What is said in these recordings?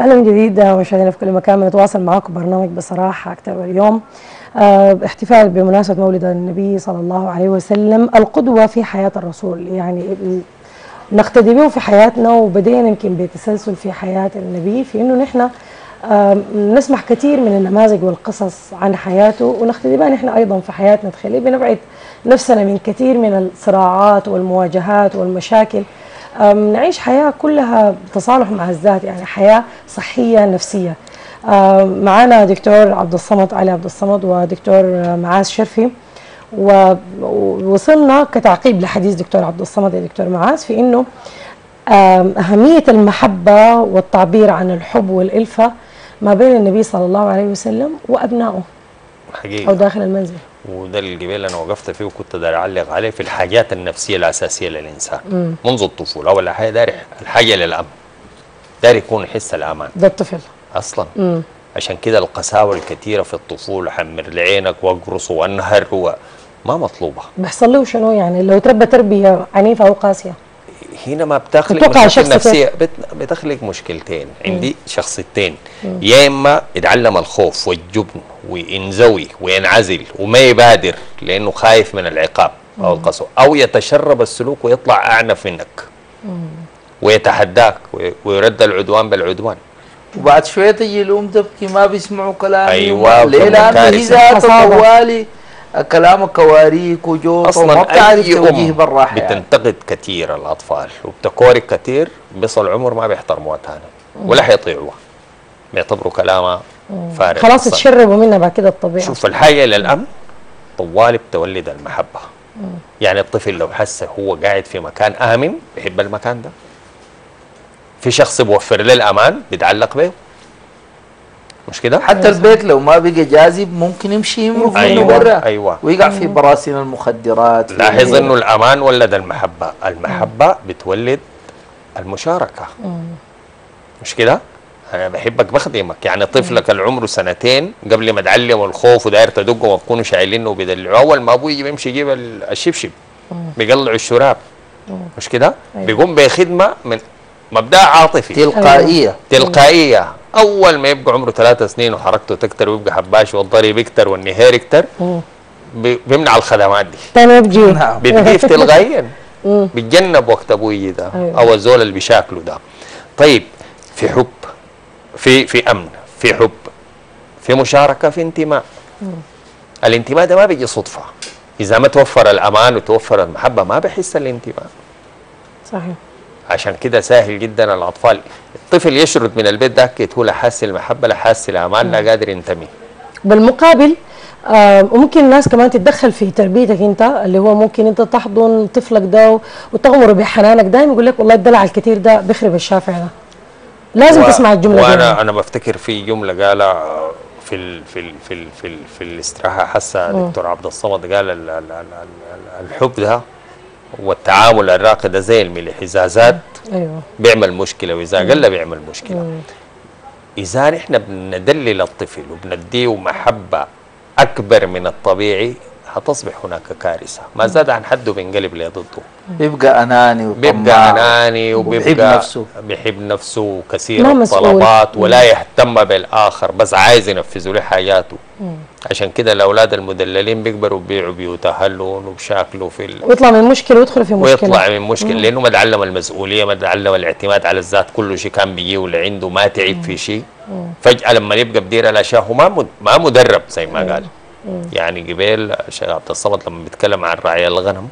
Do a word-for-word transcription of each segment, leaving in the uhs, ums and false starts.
اهلا من جديد مشاهدينا في كل مكان، بنتواصل معاكم برنامج بصراحه اكثر. واليوم آه احتفال بمناسبه مولد النبي صلى الله عليه وسلم، القدوه في حياه الرسول، يعني نقتدي به في حياتنا، وبدينا يمكن بتسلسل في حياه النبي في انه نحن آه نسمع كثير من النماذج والقصص عن حياته، ونقتدي بها نحن ايضا في حياتنا، تخلي بنبعد نفسنا من كثير من الصراعات والمواجهات والمشاكل، نعيش حياة كلها تصالح مع الذات، يعني حياة صحية نفسية. معنا دكتور عبد الصمد علي عبد الصمد ودكتور معاذ شرفي، ووصلنا كتعقيب لحديث دكتور عبد الصمد يا دكتور معاذ في انه أهمية المحبة والتعبير عن الحب والألفة ما بين النبي صلى الله عليه وسلم وأبنائه حقيقة أو داخل المنزل. وده الجبال انا وقفت فيه وكنت داير اعلق عليه في الحاجات النفسيه الاساسيه للانسان مم. منذ الطفوله. اول حاجه داير الحاجه للامن، داير يكون يحس الامان ده الطفل اصلا. مم. عشان كده القساوه الكثيره في الطفوله، حمر لعينك واقرص وانهر هو ما مطلوبه. بيحصل له شنو يعني لو تربى تربيه عنيفه او قاسيه؟ هنا ما بتخلق مشاكل نفسيه، بتخلق مشكلتين عندي شخصيتين، يا اما يتعلم الخوف والجبن وينزوي وينعزل وما يبادر لانه خايف من العقاب او القسوه، او يتشرب السلوك ويطلع اعنف منك مم. ويتحداك ويرد العدوان بالعدوان، وبعد شويه تجي يلوم تبكي ما بيسمعوا كلامي. ايوه ليه؟ لانه هي ذاته طوالي كلامك كواريك وجوط وما بتعرف توجيه بالراحه. بتنتقد يعني كثير الاطفال وبتكورك كثير، بيصل عمر ما بيحترموها ثاني ولا حيطيعوها، بيعتبروا كلامها فارغ، خلاص تشربوا منها بعد كده الطبيعه. شوف الحاجه للامن طوالي بتولد المحبه. مم. يعني الطفل لو حس هو قاعد في مكان امن بيحب المكان ده، في شخص بيوفر له الامان بيتعلق به، مش كده؟ حتى البيت لو ما بقى جاذب ممكن يمشي يمرق أيوة برا أيوة ويقع في براسين المخدرات. لاحظ انه الامان ولد المحبه، المحبه مم. بتولد المشاركه مم. مش كده؟ انا بحبك بخدمك، يعني طفلك اللي عمره سنتين قبل ما تعلمه الخوف وداير تدقه وما تكونوا شايلينه وبيدلعوه، اول ما ابوه يجي بيمشي يجيب الشبشب بيقلعوا الشراب مش كده؟ أيوة. بيقوم بخدمه من مبدأ عاطفي تلقائيه تلقائيه. اول ما يبقى عمره ثلاث سنين وحركته تكتر ويبقى حباش والضرب يكتر والنهار يكتر بيمنع الخدمات دي تاني بيجي بتجيف تلقائيا، بيتجنب وقت ابوه يجي ده او الزول اللي بيشاكله ده. طيب في حب، في في امن، في حب، في مشاركه، في انتماء. الانتماء ده ما بيجي صدفه، اذا ما توفر الامان وتوفر المحبه ما بحس الانتماء. صحيح. عشان كده سهل جدا الاطفال، الطفل يشرد من البيت ده هو لا حاسس المحبه لا حاسس الامان لا قادر ينتمي. بالمقابل آه ممكن الناس كمان تتدخل في تربيتك انت، اللي هو ممكن انت تحضن طفلك ده وتغمره بحنانك، دايما يقول لك والله الدلع الكثير ده بيخرب الشافع ده. لازم و... تسمع الجمله وانا دي. وانا انا بفتكر في جمله قالها في ال في ال في ال في, ال في الاستراحه حسها دكتور عبد الصمد، قال ال ال ال الحب ده والتعامل الراقي ده زي الملح، اذا زاد ايوه بيعمل مشكله واذا قل بيعمل مشكله. مم. اذا نحن بندلل الطفل وبنديه محبه اكبر من الطبيعي حتصبح هناك كارثه، ما زاد عن حده بينقلب لضده، بيبقى اناني وطماع، بيبقى اناني وبيبقى بيحب نفسه بيحب نفسه وكثير الطلبات ولا يهتم بالاخر، بس عايز ينفذوا له حاجاته. مم. عشان كده الاولاد المدللين بيكبروا بيبيعوا بيوت اهلهم وبشاكلوا في ال... ويطلع من مشكله ويدخل في مشكله ويطلع من مشكله. مم. لانه ما تعلم المسؤوليه، ما تعلم الاعتماد على الذات، كل شيء كان بيجيه واللي عنده ما تعب مم. في شيء. مم. فجاه لما يبقى بدير الاشياء هو ما مد... ما مدرب زي ما مم. قال. مم. يعني قبل الشيخ عبد الصمد لما بيتكلم عن رعي الغنم،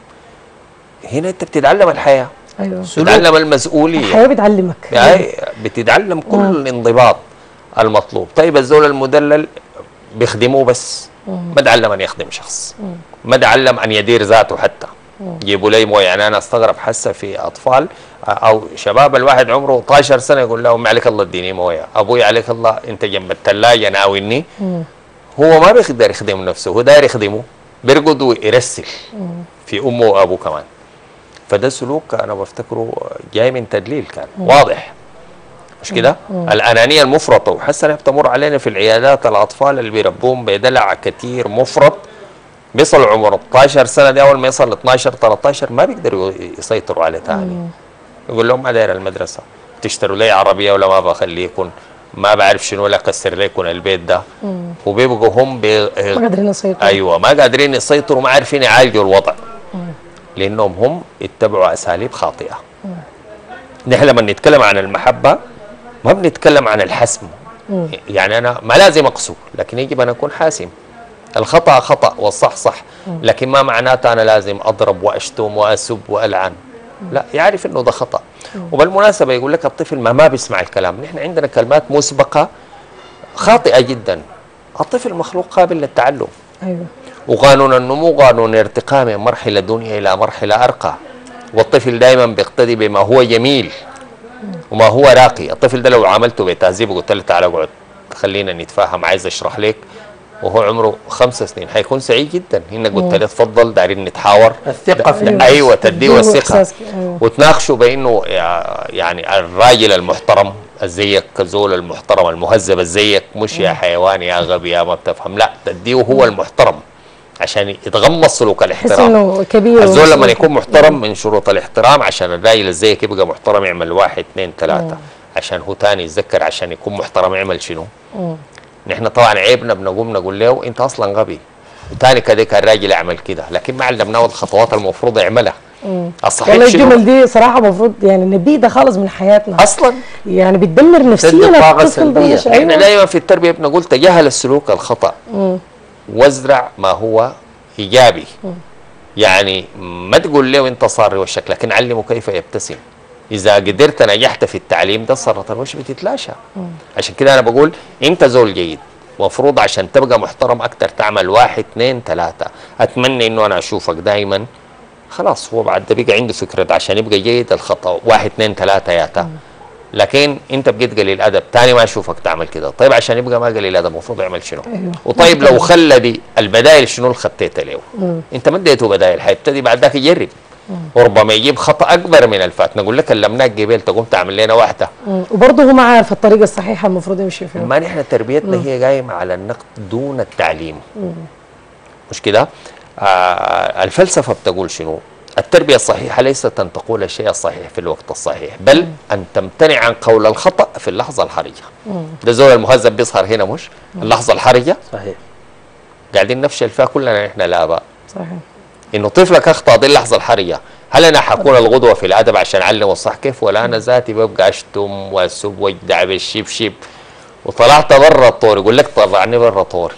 هنا انت بتتعلم الحياه. ايوه بتتعلم المسؤوليه، الحياه بتعلمك يعني بتتعلم كل مم. الانضباط المطلوب. طيب الزول المدلل بيخدموه بس مم. ما تعلم ان يخدم شخص، مم. ما تعلم ان يدير ذاته حتى. جيبوا لي مويه، يعني انا استغرب حسه في اطفال او شباب الواحد عمره اثني عشر سنه يقول لهم عليك الله اديني مويه، ابوي عليك الله انت جنب الثلاجه ناويني. هو ما بيقدر يخدم نفسه، هو داير يخدمه، بيرقد ويرسل في امه وابوه كمان. فده سلوك انا بفتكره جاي من تدليل كان مم. واضح مش كده؟ الانانيه المفرطه، وحسنا بتمر علينا في العيادات الاطفال اللي بيربوهم بدلع كثير مفرط، بيصل عمر اثني عشر سنه دي، اول ما يصل اثني عشر ثلاثة عشر ما بيقدروا يسيطروا عليه ثاني. يقول لهم ما داير المدرسه، تشتروا لي عربيه ولا ما بخليكم، ما بعرف شنو، ولا كسر لكم البيت ده. وبيبقوا هم بي... ما قادرين يسيطروا. ايوه ما قادرين يسيطروا، ما عارفين يعالجوا الوضع. مم. لانهم هم اتبعوا اساليب خاطئه. نحن لما نتكلم عن المحبه ما بنتكلم عن الحسم. مم. يعني انا ما لازم اقسو، لكن يجب ان اكون حاسم. الخطا خطا والصح صح، لكن ما معناته انا لازم اضرب واشتم واسب والعن. لا، يعرف انه ده خطا. وبالمناسبه يقول لك الطفل ما ما بيسمع الكلام. نحن عندنا كلمات مسبقه خاطئه جدا. الطفل مخلوق قابل للتعلم. ايوه. وقانون النمو قانون ارتقاء من مرحله دنيا الى مرحله ارقى. والطفل دائما بيقتدي بما هو جميل وما هو راقي. الطفل ده لو عاملته بتهذيب وقلت له تعالى اقعد خلينا نتفاهم، عايز اشرح لك، وهو عمره خمس سنين حيكون سعيد جدا انك قلت له تفضل دايرين نتحاور. الثقه في النفس. ايوه تديه الثقه. وتناقشوا بانه يعني الراجل المحترم زيك، الزول المحترم المهذب زيك، مش يا حيوان يا غبي يا ما بتفهم. لا، تديه هو المحترم عشان يتغمس سلوك الاحترام. انه كبير. الزول لما يكون محترم من شروط الاحترام عشان الراجل زيك يبقى محترم يعمل واحد اثنين ثلاثه. عشان هو ثاني يتذكر عشان يكون محترم يعمل شنو؟ مم. نحن طبعا عيبنا بنقوم نقول له انت اصلا غبي، وثاني كذاك الراجل يعمل كده، لكن ما علمناه الخطوات المفروض يعملها. الصحيح والله الجمل دي صراحه المفروض يعني نبيدها خالص من حياتنا اصلا، يعني بتدمر نفسينا الطفل ده. احنا دايما في التربيه بنقول تجاهل السلوك الخطا وازرع ما هو ايجابي. مم. يعني ما تقول له انت صار وشك، لكن علمه كيف يبتسم. إذا قدرت نجحت في التعليم ده سرطان الوش بتتلاشى. مم. عشان كده أنا بقول أنت زول جيد، مفروض عشان تبقى محترم أكتر تعمل واحد اثنين ثلاثة. أتمنى إنه أنا أشوفك دائما خلاص هو بعد ده بقى عنده فكرة عشان يبقى جيد الخطأ واحد اثنين ثلاثة ياتا. مم. لكن أنت بقيت قليل أدب، تاني ما أشوفك تعمل كده. طيب عشان يبقى ما قليل أدب المفروض يعمل شنو؟ أيوه. وطيب لو خلى دي البدائل شنو اللي خطيتها له؟ أنت ما اديته بدائل، حيبتدي بعد ذاك يجرب. وربما يجيب خطا اكبر من الفات. نقول لك علمناك جبال تقوم تعمل لنا واحده. وبرضه هو ما عارف الطريقه الصحيحه المفروض يمشي فيها. ما نحن تربيتنا مم. هي قايمه على النقد دون التعليم. مم. مش كده؟ آه الفلسفه بتقول شنو؟ التربيه الصحيحه ليست ان تقول الشيء الصحيح في الوقت الصحيح، بل مم. ان تمتنع عن قول الخطا في اللحظه الحرجه. مم. ده زول المهذب بيظهر هنا مش؟ مم. اللحظه الحرجه صحيح قاعدين نفشل فيها كلنا نحن الاباء. صحيح. انه طفلك اخطا دي اللحظه الحرجه، هل انا حكون الغدوه في الادب عشان اعلم الصح كيف؟ ولا انا ذاتي ببقى اشتم واسب واجدع بالشبشب وطلعت برا الطور. يقول لك طلعني برا طوري،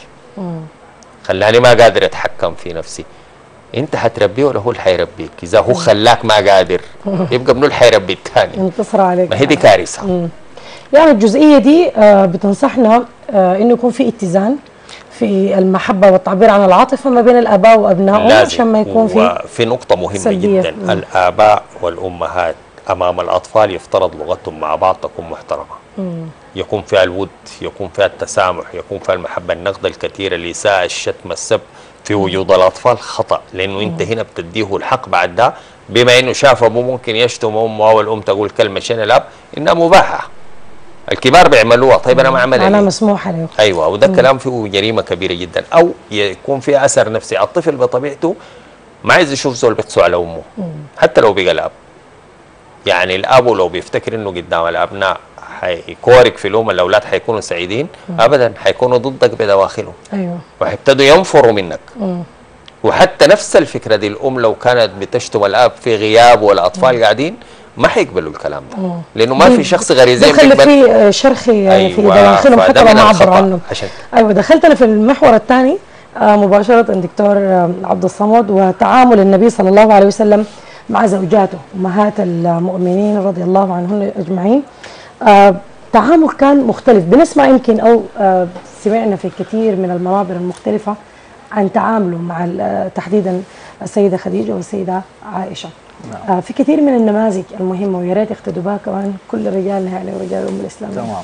خلاني ما قادر اتحكم في نفسي. انت حتربيه ولا هو اللي حيربيك؟ اذا هو خلاك ما قادر يبقى منو اللي حيربي الثاني؟ ينتصر عليك. ما هي دي كارثه. يعني الجزئيه دي آه بتنصحنا آه انه يكون في اتزان في المحبة والتعبير عن العاطفة ما بين الآباء وأبنائهم عشان ما يكون في في نقطة مهمة سلبية. جدا. مم. الآباء والأمهات أمام الأطفال يفترض لغتهم مع بعض تكون محترمة. مم. يكون فيها الود، يكون فيها التسامح، يكون فيها المحبة. النقد الكثير، الإساءة، الشتم، السب في وجود الأطفال خطأ، لأنه مم. أنت هنا بتديه الحق بعد ده. بما أنه شاف أبوه ممكن يشتم أمه أو الأم تقول كلمة شين الأب إنها مباحة، الكبار بيعملوها. طيب انا ما اعملها انا مسموح عليه. ايوه، وده كلام فيه جريمه كبيره جدا، او يكون فيه اثر نفسي. الطفل بطبيعته ما عايز يشوف زول بيقسو على امه. مم. حتى لو بقى الاب، يعني الاب لو بيفتكر انه قدام الابناء حيكورك في الام الاولاد حيكونوا سعيدين. مم. ابدا، حيكونوا ضدك بدواخلهم. ايوه، وحيبتدوا ينفروا منك. مم. وحتى نفس الفكره دي الام لو كانت بتشتم الاب في غياب والاطفال مم. قاعدين ما حيقبلوا الكلام ده. مم. لانه ما في شخص غريزي دخل في شرخي يعني. أيوة، في دواخلهم حتى لو ما عبروا عنه. ايوه، دخلت انا في المحور الثاني آه مباشره دكتور آه عبد الصمد، وتعامل النبي صلى الله عليه وسلم مع زوجاته امهات المؤمنين رضي الله عنهن اجمعين. آه تعامل كان مختلف. بنسمع يمكن او آه سمعنا في كثير من المنابر المختلفه عن تعامله مع تحديدا السيده خديجه والسيده عائشه. نعم. آه في كثير من النماذج المهمه ويا ريت يقتدوا بها كمان كل رجالنا يعني ورجال الامه الاسلاميه. تمام.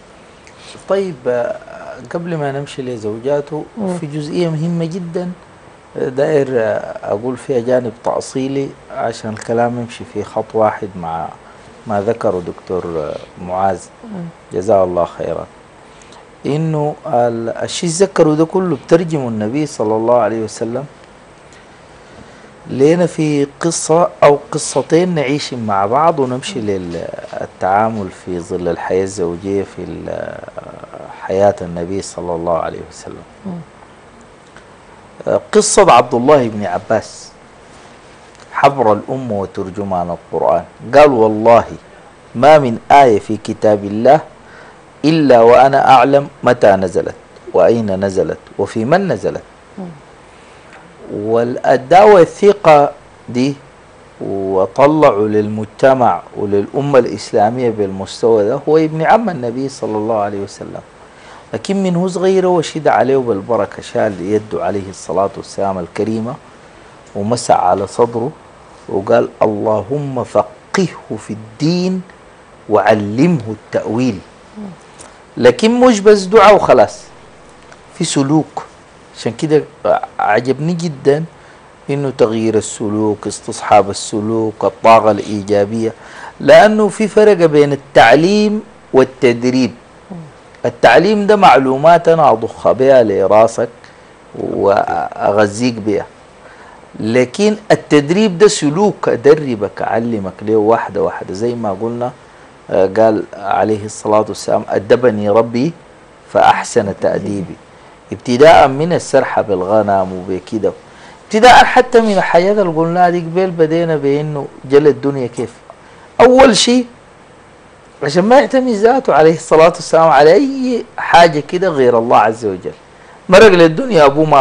طيب قبل ما نمشي لزوجاته مم. في جزئيه مهمه جدا داير اقول فيها جانب تاصيلي عشان الكلام يمشي في خط واحد مع ما ذكره دكتور معاذ جزاه الله خيرا. انه الشيء ذكره ده كله بترجمه النبي صلى الله عليه وسلم لينا في قصة أو قصتين نعيش مع بعض ونمشي للتعامل في ظل الحياة الزوجية في ال- حياة النبي صلى الله عليه وسلم. قصة عبد الله بن عباس حبر الأمة وترجمان القرآن، قال والله ما من آية في كتاب الله إلا وأنا أعلم متى نزلت وأين نزلت وفي من نزلت. والدعوة الثقة دي وطلعوا للمجتمع وللأمة الإسلامية بالمستوى ده هو ابن عم النبي صلى الله عليه وسلم، لكن من هو صغير وشد عليه بالبركة، شال يده عليه الصلاة والسلام الكريمة ومسع على صدره وقال اللهم فقهه في الدين وعلمه التأويل. لكن مش بس دعاء وخلاص، في سلوك. عشان كده عجبني جدا انه تغيير السلوك، استصحاب السلوك، الطاقة الإيجابية، لأنه في فرق بين التعليم والتدريب. التعليم ده معلومات أنا أضخها بها لراسك وأغذيك بها، لكن التدريب ده سلوك، أدربك أعلمك ليه واحدة واحدة. زي ما قلنا قال عليه الصلاة والسلام أدبني ربي فأحسن تأديبي، ابتداء من السرحة بالغنم وبكده، ابتداء حتى من الحياة اللي قلناها دي قبل بدينا بأنه جل الدنيا كيف. أول شيء عشان ما يعتمد ذاته عليه الصلاة والسلام على أي حاجة كده غير الله عز وجل. مرق للدنيا أبوه ماف،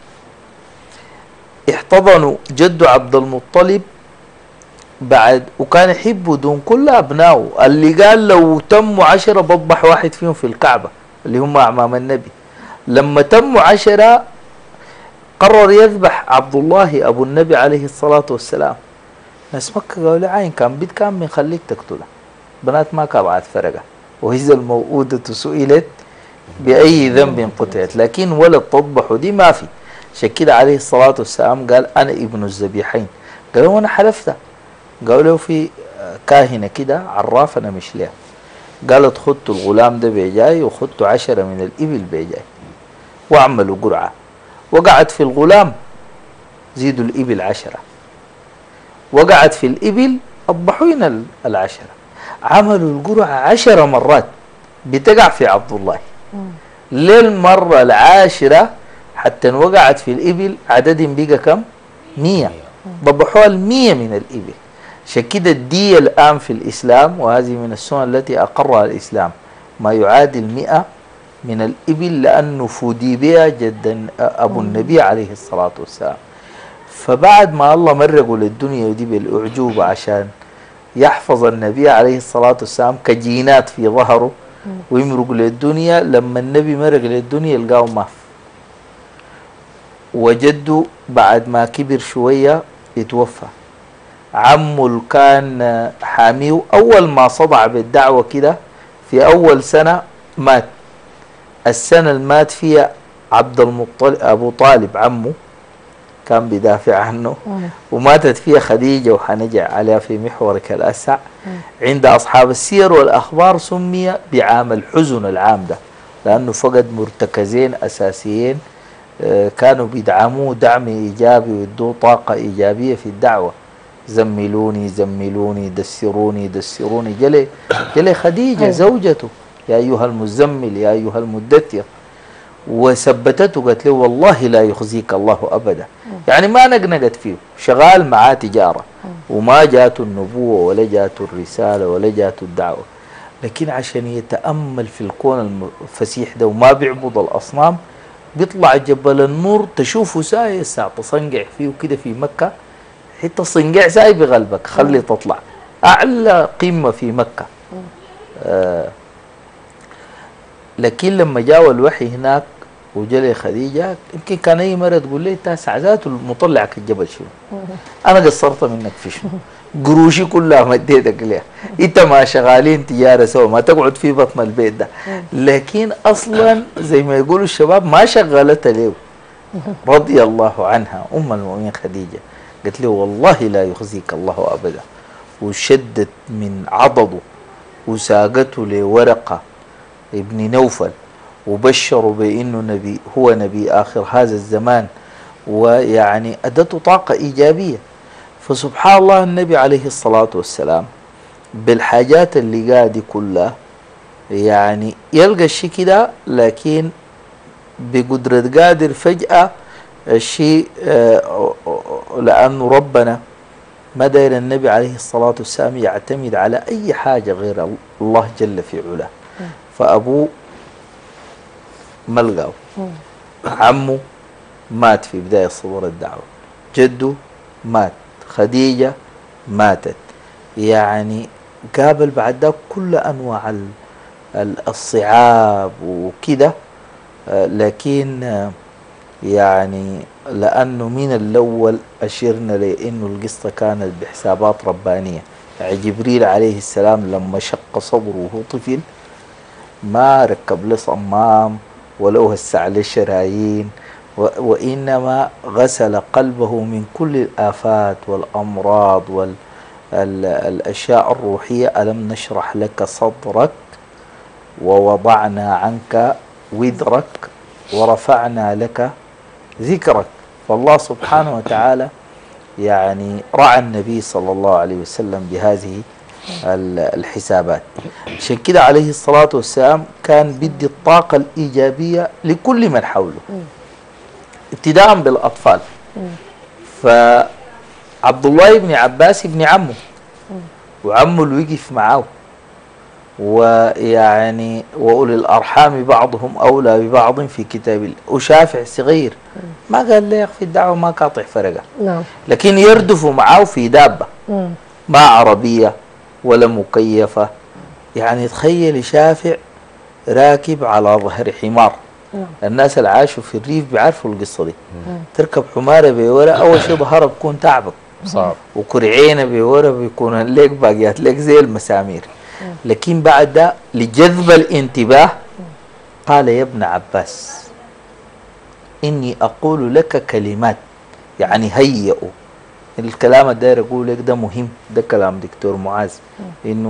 احتضنوا جده عبد المطلب بعد وكان يحبه دون كل أبنائه، اللي قال لو تموا عشرة بضبح واحد فيهم في الكعبة اللي هم أعمام النبي. لما تموا عشرة قرر يذبح عبد الله أبو النبي عليه الصلاة والسلام. ناس مكة قالوا له عين كان بيت كان بنخليك تقتله، بنات ما كانت فرقة، وإذا الموءودة سئلت بأي ذنب قتلت، لكن ولد تضبحوا دي ما في. عشان كده عليه الصلاة والسلام قال أنا ابن الذبيحين. قالوا أنا حلفت. قالوا له في كاهنة كده عراف أنا مش ليها. قالت خدت الغلام ده بيجاي وخدت عشرة من الإبل بيجاي وعملوا قرعة، وقعت في الغلام زيدوا الإبل عشرة، وقعت في الإبل أضبحونا العشرة، عملوا القرعة عشر مرات بتقع في عبد الله. للمرة العاشرة حتى وقعت في الإبل عددهم بقى كم؟ مية، ضبحوها المية من الإبل. عشان كده الدية الآن في الإسلام، وهذه من السنن التي أقرها الإسلام، ما يعادل مئة من الإبل، لأنه فدي بها جدا أبو النبي عليه الصلاة والسلام. فبعد ما الله مرقوا للدنيا دي بالأعجوبة عشان يحفظ النبي عليه الصلاة والسلام كجينات في ظهره ويمرق للدنيا، لما النبي مرق للدنيا يلقاه ماف. وجده بعد ما كبر شوية يتوفى. عمه اللي كان حاميه أول ما صدع بالدعوة كده في أول سنة مات. السنة اللي مات فيها عبد المطلب أبو طالب عمه كان بيدافع عنه، وماتت فيها خديجة وحنجع عليها في محورك الأسع. عند أصحاب السير والأخبار سمي بعام الحزن العام ده، لأنه فقد مرتكزين أساسيين كانوا بيدعموه دعم إيجابي ويدوه طاقة إيجابية في الدعوة. زملوني زملوني دسروني دسروني جلي جلي خديجة زوجته يا أيها المزمل يا أيها المدثر، وثبتته قالت له والله لا يخزيك الله أبدا. يعني ما نقنقت فيه، شغال معاه تجارة وما جاته النبوة ولا جاته الرسالة ولا جاته الدعوة، لكن عشان يتأمل في الكون الفسيح ده وما بيعبد الأصنام، بيطلع جبل النور تشوفه ساي الساعة تصنقع فيه كده في مكة، حتى صنقع ساي بقلبك خلي تطلع أعلى قمة في مكة. آه لكن لما جاء الوحي هناك وجلي خديجة، يمكن كان أي مرة تقول لي تاسع ذاته المطلعك الجبل شنو؟ أنا قصرت منك في شنو؟ قروشي كلها مديتك ليه؟ أنت ما شغالين تجارة سوا، ما تقعد في بطن البيت ده. لكن أصلا زي ما يقولوا الشباب ما شغلت له، رضي الله عنها أم المؤمنين خديجة. قالت له والله لا يخزيك الله أبدا، وشدت من عضده وساقته لورقة ابن نوفل وبشروا بأنه نبي هو نبي آخر هذا الزمان، ويعني أدته طاقة إيجابية. فسبحان الله النبي عليه الصلاة والسلام بالحاجات اللي قاعد كلها يعني يلقى الشيء كده، لكن بقدرة قادر فجأة الشيء آه لأنه ربنا ما داير النبي عليه الصلاة والسلام يعتمد على أي حاجة غير الله جل في علاه. فأبوه ما لقاه، عمه مات في بداية صدور الدعوة، جده مات، خديجة ماتت، يعني قابل بعد ذلك كل أنواع الصعاب وكده. لكن يعني لأنه من الأول أشرنا لأنه القصة كانت بحسابات ربانية. يعني جبريل عليه السلام لما شق صدره وهو طفل ما ركب له صمام ولا وسع له شرايين، وإنما غسل قلبه من كل الآفات والأمراض والأشياء الروحية. ألم نشرح لك صدرك ووضعنا عنك وزرك ورفعنا لك ذكرك. فالله سبحانه وتعالى يعني رعى النبي صلى الله عليه وسلم بهذه الحسابات. عشان كده عليه الصلاة والسلام كان بدي الطاقة الإيجابية لكل من حوله ابتداء بالأطفال. فعبد الله بن عباس ابن عمه، وعمه اللي وقف معاه، ويعني وأولي الأرحام بعضهم أولى ببعض في كتاب الله. وشافع صغير ما قال لي في الدعوة ما قاطع فرقة، لكن يردفوا معاه في دابة ما عربية ولا مكيفة. يعني تخيل شافع راكب على ظهر حمار. الناس اللي عاشوا في الريف بيعرفوا القصة دي. تركب حمارة بورا أول شيء ظهرها بكون تعبط صعب، وكرعينة بورا بيكون ليك باقيات ليك زي المسامير. لكن بعد ده لجذب الانتباه قال يا ابن عباس إني أقول لك كلمات، يعني هيئوا الكلام الداير أقول لك ده مهم. ده كلام دكتور معاذ إنه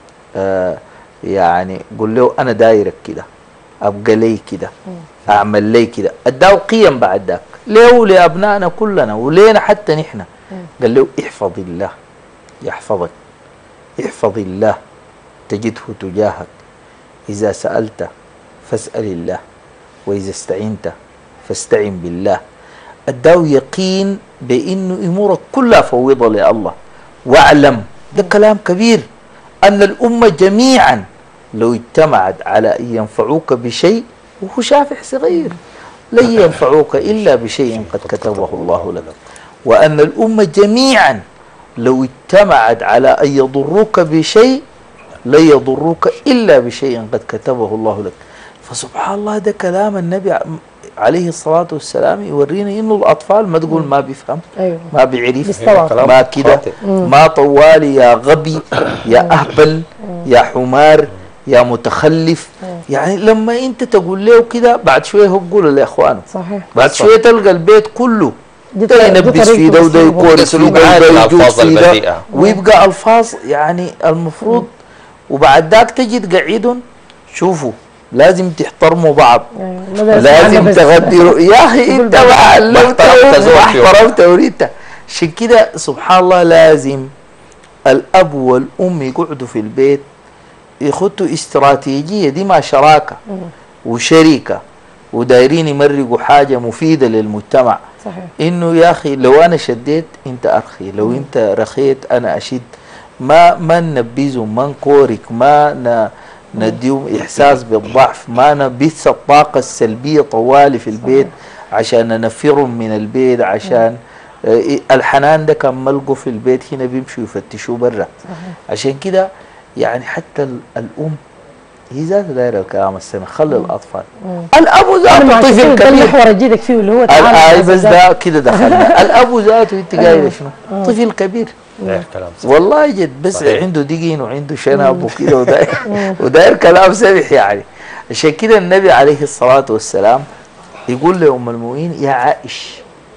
آه يعني قل له أنا دايرك كده، أبقى لي كده، أعمل لي كده. أداه قيم بعد ذاك له لأبنائنا كلنا ولينا حتى نحن. قال له احفظ الله يحفظك، احفظ الله تجده تجاهك، إذا سألت فاسأل الله، وإذا استعنت فاستعن بالله. أداه يقين بأنه أمورك كلها فوضها لله. واعلم، ده كلام كبير، أن الأمة جميعا لو اجتمعت على أن ينفعوك بشيء، وهو شافع صغير، لن ينفعوك إلا بشيء قد كتبه الله لك. وأن الأمة جميعا لو اجتمعت على أن يضروك بشيء لا يضروك إلا بشيء قد كتبه الله لك. فسبحان الله ده كلام النبي عليه الصلاة والسلام يورينا إنه الأطفال ما تقول ما بيفهم، أيوة. ما بيعرف، ما كده، ما طوالي يا غبي يا أهبل يا حمار يا متخلف. يعني لما أنت تقول له كده بعد شوية هو بيقول لإخوانه، صحيح. بعد شوية تلقى البيت كله ده ينبس في ده وده يكورس في ده وده يجوز في ده، ويبقى ألفاظ يعني المفروض. وبعد ذاك تجي تقعدهم، شوفوا لازم تحترموا بعض، لازم تغدروا. يا أخي أنت ما علمت واحترمت وريته. عشان كده سبحان الله لازم الأب والأم يقعدوا في البيت يخطوا استراتيجية دي، ما شراكة وشركة ودايرين يمرقوا حاجة مفيدة للمجتمع. صحيح. إنه يا أخي لو أنا شديت أنت أرخي، لو أنت رخيت أنا أشد. ما ما ننبذهم، ما نكورك، ما ن نديهم إحساس بالضعف، ما نبث الطاقة السلبية طوالي في البيت عشان ننفرهم من البيت. عشان الحنان ده كان ملقوا في البيت هنا بيمشوا يفتشوه برا. عشان كده يعني حتى الأم هي ذات دايرة الكلام السنة، خلي الأطفال. الأب ذاته طفل كبير، المحور الجديد فيه اللي هو تعالى بس ده كده دخلنا. الأب ذاته أنت جايبة شنو؟ طفل كبير والله جد، بس صحيح. عنده دقين وعنده شنب وكده وداير وداير كلام سمح يعني. عشان كده النبي عليه الصلاة والسلام يقول لأم المؤمنين يا عائش.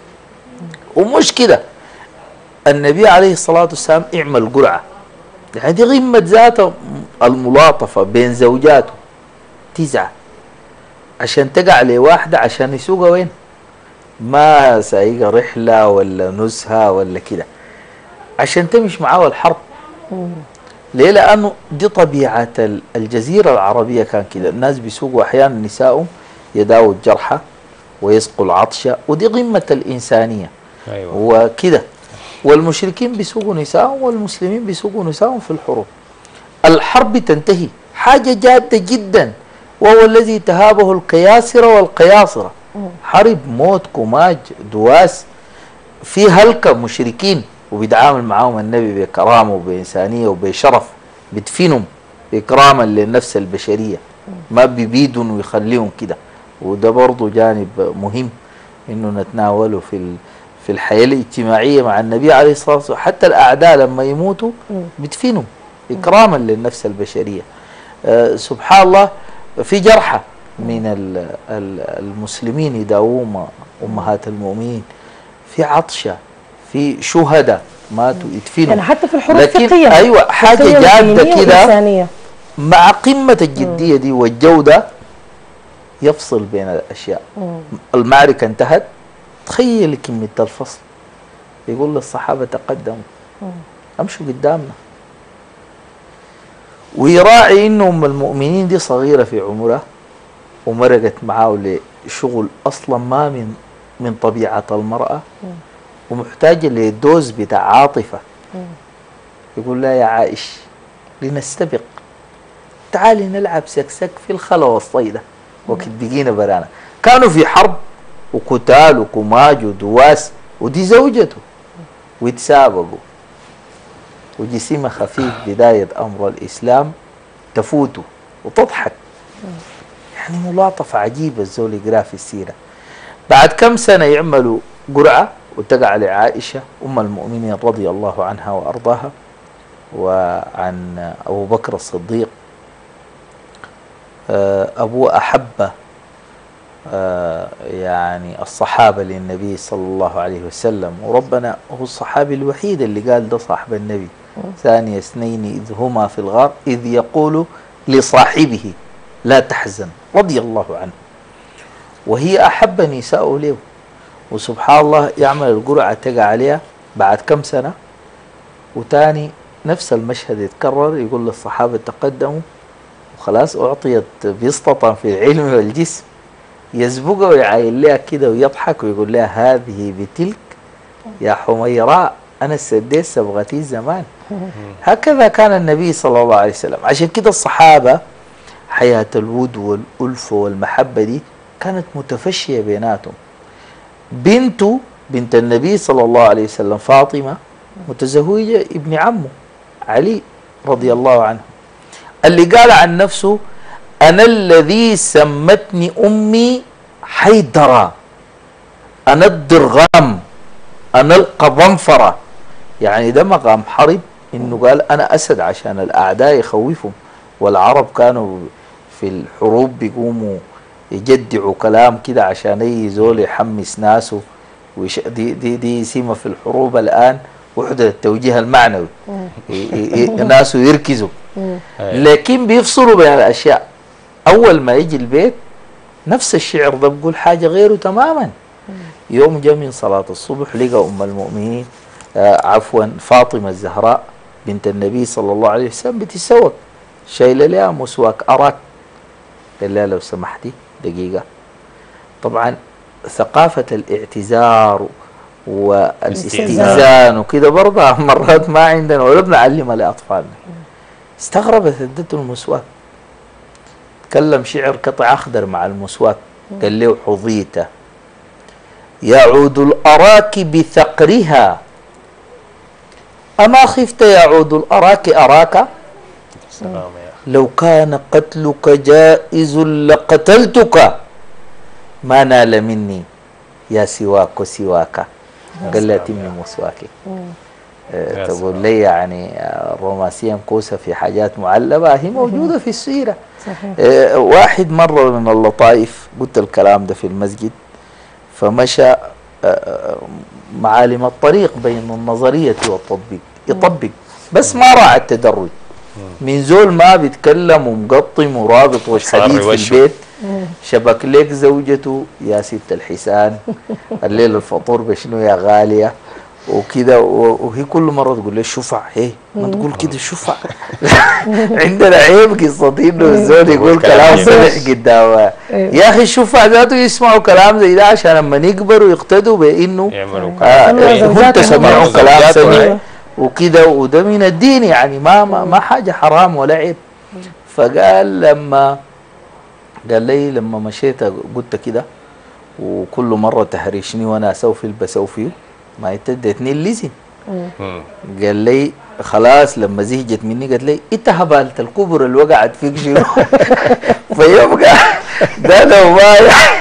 ومش كده، النبي عليه الصلاة والسلام اعمل قرعة، يعني دي قمة ذاته الملاطفة بين زوجاته تسعة، عشان تقع لواحدة عشان يسوقها وين؟ ما سايقة رحلة ولا نزهة ولا كده، عشان تمشي معاه الحرب. ليه؟ لأنه دي طبيعة الجزيرة العربية، كان كده الناس بيسوقوا أحيانا نسائهم يداووا الجرحى ويسقوا العطشة، ودي قمة الإنسانية. أيوة. وكده والمشركين بيسوقوا نسائهم والمسلمين بيسوقوا نسائهم في الحروب. الحرب تنتهي، حاجة جادة جدا، وهو الذي تهابه القياسرة والقياصرة. حرب، موت، كماج، دواس، في هلكة مشركين، وبيتعامل معاهم النبي بكرامة وبإنسانية وبشرف، بدفنهم إكراما للنفس البشرية، ما بيبيدهم ويخليهم كده. وده برضه جانب مهم إنه نتناوله في في الحياة الاجتماعية مع النبي عليه الصلاة والسلام. حتى الأعداء لما يموتوا بدفنهم إكراما للنفس البشرية. آه سبحان الله، في جرحى من المسلمين يداوون أمهات المؤمنين، في عطشة، في شهداء ماتوا يدفنوا، يعني حتى في الحروب لكن في قيم، أيوة حاجة جادة كده مع قمة الجدية دي والجودة يفصل بين الأشياء. مم. المعركة انتهت، تخيل كمية الفصل. يقول للصحابة تقدموا، امشوا قدامنا، ويراعي انه ام المؤمنين دي صغيرة في عمرها ومرقت معاه لشغل اصلا ما من من طبيعة المرأة، ومحتاجة لدوز بتاع عاطفة. يقول لها يا عائش لنستبق، تعالي نلعب سكسك في الخلا والصيدة وقت بقينا برانا. كانوا في حرب وقتال وكماج ودواس، ودي زوجته، ويتسابقوا، وجسيمة خفيف بداية أمر الإسلام تفوته وتضحك. يعني ملاطفة عجيبة الزول يقرأ في السيرة. بعد كم سنة يعملوا قرعة وتقع لعائشة أم المؤمنين رضي الله عنها وأرضاها، وعن أبو بكر الصديق. أبوه أحب آه يعني الصحابة للنبي صلى الله عليه وسلم، وربنا هو الصحابي الوحيد اللي قال ده صاحب النبي. ثاني اثنين إذ هما في الغار إذ يقول لصاحبه لا تحزن رضي الله عنه. وهي أحب نساء له، وسبحان الله يعمل القرعة تقع عليها بعد كم سنة، وتاني نفس المشهد يتكرر. يقول للصحابة تقدموا، وخلاص أعطيت بسطة في العلم والجسم، يسبقها ويعاين لها كده ويضحك ويقول لها هذه بتلك يا حميراء أنا السديت سبغتي زمان. هكذا كان النبي صلى الله عليه وسلم. عشان كده الصحابة حياة الود والألفة والمحبة دي كانت متفشية بيناتهم. بنته بنت النبي صلى الله عليه وسلم فاطمة متزوجة ابن عمه علي رضي الله عنه، اللي قال عن نفسه أنا الذي سمتني أمي حيدرة، أنا الدرغام، أنا القبنفرة. يعني ده مقام حرب، إنه قال أنا أسد عشان الأعداء يخوفهم. والعرب كانوا في الحروب بيقوموا يجدعوا كلام كده عشان أي زول يحمس ناسه. ويش دي دي دي سيمة في الحروب الآن، وحدة التوجيه المعنوي، ناسه يركزوا، لكن بيفصلوا بين الأشياء. أول ما يجي البيت نفس الشعر ده بقول حاجة غيره تماما. يوم جاء من صلاة الصبح لقى أم المؤمنين آه عفوا فاطمة الزهراء بنت النبي صلى الله عليه وسلم بتسوق، شايلة لها مسواك أراك. قال لها لو سمحتي دقيقة. طبعا ثقافة الاعتذار والاستئذان وكده برضه مرات ما عندنا ولا بنعلمها لأطفالنا. استغربت ادته المسواك، تكلم شعر قطع أخضر مع المسواك، قال له حظيته يعود الأراك بثقرها أما خفت يعود الأراك أراك لو كان قتلك جائز لقتلتك ما نال مني يا سواك سواك. قال لها تمي مسواكي. أه تقول لي يعني رومانسيا كوسة في حاجات معلبة هي موجودة في السيرة. أه واحد مرة من اللطائف، قلت الكلام ده في المسجد، فمشى أه معالم الطريق بين النظرية والتطبيق، يطبق بس ما راعى التدرج. من زول ما بيتكلم ومقطم ورابط وش حديث في البيت شبك لك زوجته يا ست الحسان الليل الفطور بشنو يا غالية وكده، وهي كل مرة تقول لي شفع، هي ما تقول كده شفع. عندنا عيب قصتي انه الزول يقول كلام سمح قدام يا اخي الشفع ذاته يسمعوا كلام زي ده عشان لما يكبروا يقتدوا بانه هم تسمعوا كلام سمح وكده، وده من الدين يعني ما ما, ما حاجة حرام ولا عيب. فقال لما قال لي لما مشيت قلت كده وكل مرة تهرشني وانا اسوفي بسوفيه ما انت اديتني الليزم. قال لي خلاص لما زهجت مني قالت لي انت هبالت الكبر اللي وقعت فيك شنو؟ فيبقى ده لو ما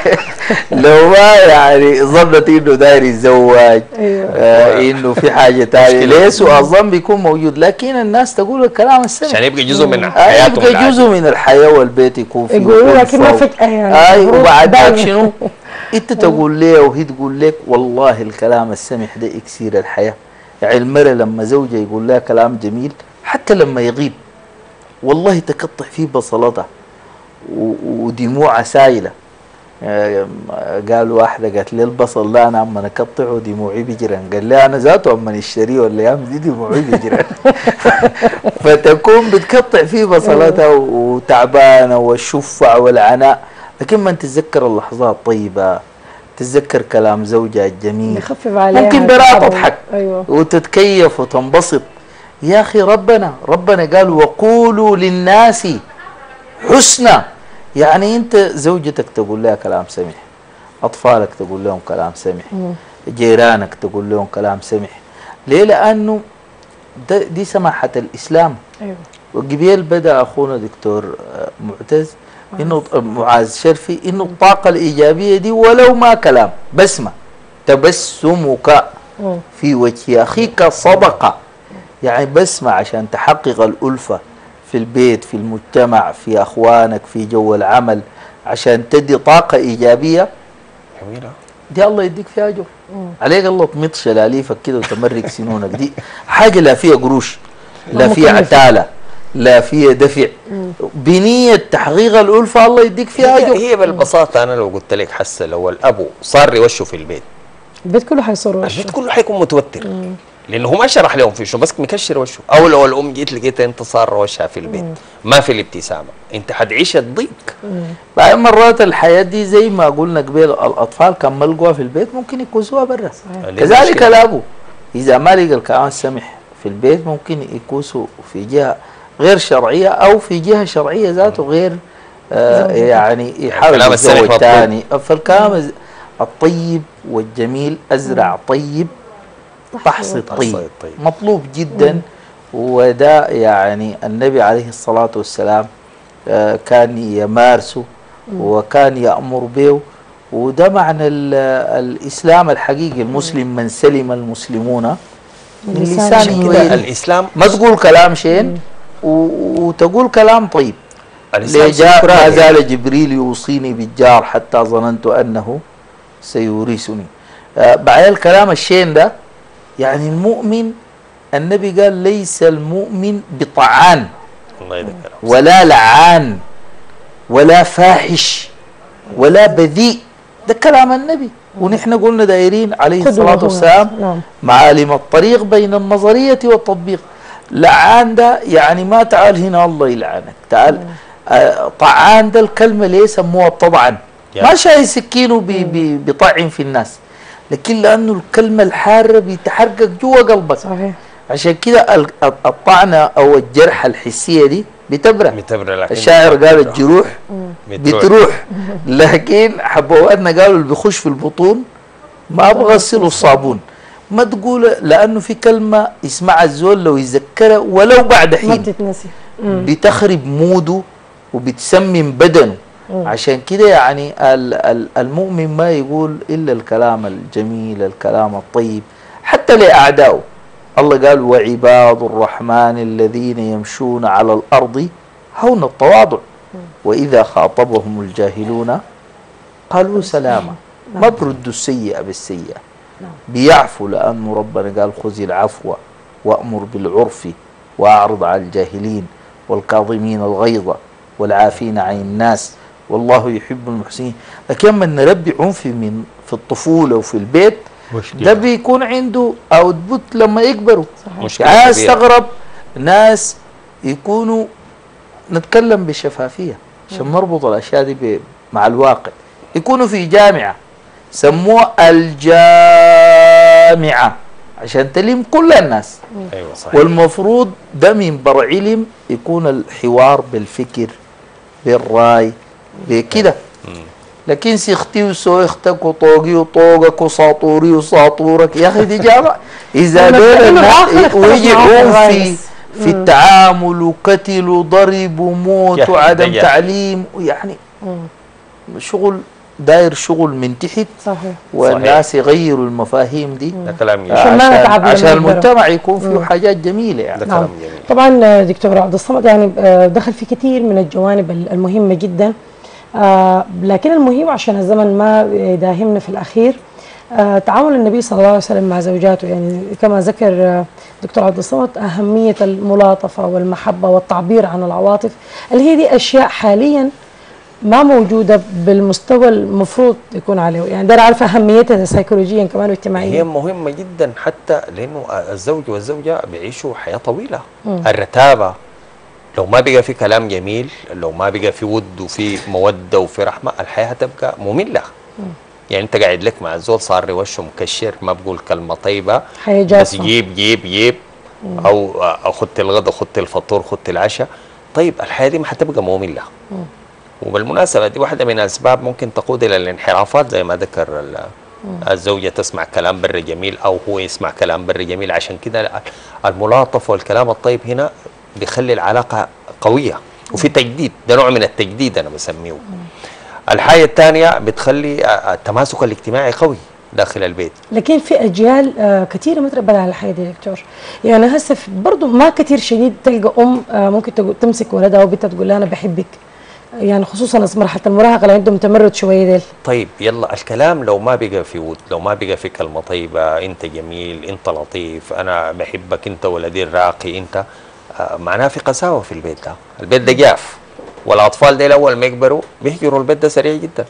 لو ما يعني ظنت انه داير يتزوج آه انه في حاجه ثانيه ليه سوء الظن بيكون موجود، لكن الناس تقول الكلام السمع عشان يبقى جزء من آه حياتهم، يبقى جزء من الحياه والبيت يكون فيه يقولوا لك ما فجاه يعني اي وبعد ذاك شنو؟ انت تقول ليه وهي تقول لك والله الكلام السمح ده اكسير الحياه. يعني المرأة لما زوجها يقول لها كلام جميل حتى لما يغيب والله تقطع فيه بصلتها ودموعها سايلة. قال واحدة قالت لي البصل لا أنا أما نقطعه دموعي بجران، قال لي أنا ذاته أما نشتريه والأيام دي دموعي بجران. فتكون بتقطع فيه بصلتها وتعبانة والشفع والعناء، لكن ما تتذكر اللحظات الطيبة، تتذكر كلام زوجها الجميل، يخفف عليها ممكن براءة تضحك أيوة. وتتكيف وتنبسط. يا أخي ربنا ربنا قال وقولوا للناس حسنا، يعني أنت زوجتك تقول لها كلام سمح، أطفالك تقول لهم كلام سمح، جيرانك تقول لهم كلام سمح. ليه؟ لأنه دي سماحة الإسلام. أيوة. وقبيل بدأ أخونا دكتور معتز انه معاذ شرفي انه الطاقه الايجابيه دي ولو ما كلام، بسمه تبسمك في وجه اخيك صدقه، يعني بسمه عشان تحقق الالفه في البيت في المجتمع في اخوانك في جو العمل، عشان تدي طاقه ايجابيه جميله دي الله يديك فيها اجر. عليك الله تمط شلاليفك كده وتمرق سنونك، دي حاجه لا فيها قروش لا فيها عتاله لا فيها دفع، بنية تحقيق الألفة الله يديك فيها أجر. هي بالبساطة أنا لو قلت لك حسه لو الأبو صار يوشه في البيت البيت كله حيصير وشه، البيت كله حيكون متوتر مم. لأنه هو ما شرح لهم في شو بس مكشر وشه. أو لو الأم جيت لقيتها أنت صار وشها في البيت مم. ما في الابتسامة، أنت حتعيش الضيق. بعض مرات الحياة دي زي ما قلنا قبل الأطفال كان ملقوها في البيت ممكن يكوسوها برا، كذلك الأبو إذا ما لقى الكلام السمح في البيت ممكن يكوسوا في جهة غير شرعية أو في جهة شرعية ذاته غير آه يعني يحاول يتزوج ثاني. فالكلام الطيب والجميل أزرع طيب تحصد طيب مطلوب جدا. وده يعني النبي عليه الصلاة والسلام آه كان يمارسه وكان يأمر به، وده معنى الإسلام الحقيقي. المسلم من سلم المسلمون من لسانه. الإسلام ما تقول كلام شين وتقول كلام طيب. جاء ما زال جبريل يوصيني بالجار حتى ظننت أنه سيورثني. آه بعد الكلام الشين ده يعني المؤمن النبي قال ليس المؤمن بطعان ولا لعان ولا فاحش ولا بذيء، ده كلام النبي. ونحن قلنا دايرين عليه الصلاة والسلام معالم الطريق بين النظرية والتطبيق. لعان ده يعني ما تعال هنا الله يلعنك، تعال آه طعان ده الكلمة ليه سموها طبعا، ما شاي سكينه بيطعن في الناس، لكن لأنه الكلمة الحارة بيتحركك جوا قلبك. صحيح. عشان كده الطعنة أو الجرح الحسية دي بتبرع. الشاعر قال الجروح بتروح، لكن حبواتنا قالوا اللي بيخش في البطون ما بغسلوا الصابون. ما تقول لأنه في كلمة يسمعها الزول لو يذكرها ولو بعد حين ما بتتنسي، بتخرب موده وبتسمم بدنه. مم. عشان كده يعني المؤمن ما يقول إلا الكلام الجميل الكلام الطيب حتى لأعدائه. الله قال وعباد الرحمن الذين يمشون على الأرض هون التواضع وإذا خاطبهم الجاهلون قالوا سلاما. ما بردوا السيئة بالسيئة، بيعفوا لأنه ربنا قال خذ العفو وأمر بالعرف وأعرض على الجاهلين والكاظمين الغيظ والعافين عن الناس والله يحب المحسنين. لكن لما نربي عنف من في الطفولة وفي البيت ده بيكون عنده اوتبوت لما يكبروا. يعني استغرب ناس يكونوا نتكلم بشفافية عشان نربط الاشياء دي مع الواقع، يكونوا في جامعة سموها الجامعة عشان تلم كل الناس. ايوه صحيح. والمفروض ده منبر علم يكون الحوار بالفكر بالراي بكده. لكن سيختي وسويختك وطوقي وطوقك وساطوري وساطورك يا اخي دي جامعة. اذا دول ويجعوا في في التعامل وقتل وضرب وموت وعدم تعليم، يعني شغل داير شغل من تحت. صحيح. والناس يغيروا المفاهيم دي. ده كلام جميل. عشان, عشان, عشان المجتمع يكون فيه مم. حاجات جميلة يعني. ده كلام جميل. طبعا دكتور عبد الصمد يعني دخل في كثير من الجوانب المهمة جدا، آه لكن المهم عشان الزمن ما يداهمنا في الأخير، آه تعامل النبي صلى الله عليه وسلم مع زوجاته. يعني كما ذكر آه دكتور عبد الصمد أهمية الملاطفة والمحبة والتعبير عن العواطف، اللي هي دي أشياء حاليا ما موجودة بالمستوى المفروض يكون عليه. يعني ده عارف أهميتها سيكولوجيا كمان واجتماعيا. هي مهمة جدا حتى لأنه الزوج والزوجة بيعيشوا حياة طويلة. مم. الرتابة لو ما بقى في كلام جميل، لو ما بقى في ود وفي مودة وفي رحمة، الحياة هتبقى مملة. مم. يعني أنت قاعد لك مع الزول صار وشه مكشر، ما بقول كلمة طيبة، بس جيب جيب جيب، مم. أو أو خدت الغداء خدت الفطور خدت العشاء. طيب الحياة دي ما هتبقى مملة. مم. وبالمناسبة دي واحدة من الأسباب ممكن تقود إلى الانحرافات، زي ما ذكر الزوجة تسمع كلام بر جميل أو هو يسمع كلام بر جميل. عشان كده الملاطفة والكلام الطيب هنا بيخلي العلاقة قوية وفي تجديد، ده نوع من التجديد أنا بسميه. الحاجة الثانية بتخلي التماسك الاجتماعي قوي داخل البيت. لكن في أجيال آه كثيرة متربية على الحياة دي دكتور. يعني هسه برضه ما كثير شديد تلقى أم آه ممكن تمسك ولدها وبنتها تقول لها أنا بحبك، يعني خصوصا مرحله المراهقه اللي عندهم تمرد شويه ديل. طيب يلا الكلام لو ما بقى في ود، لو ما بقى في كلمه طيبه، انت جميل، انت لطيف، انا بحبك، انت ولدي الراقي، انت آه معناه في قساوه في البيت ده، البيت ده جاف. والاطفال ديل اول ما يكبروا بيهجروا البيت ده سريع جدا.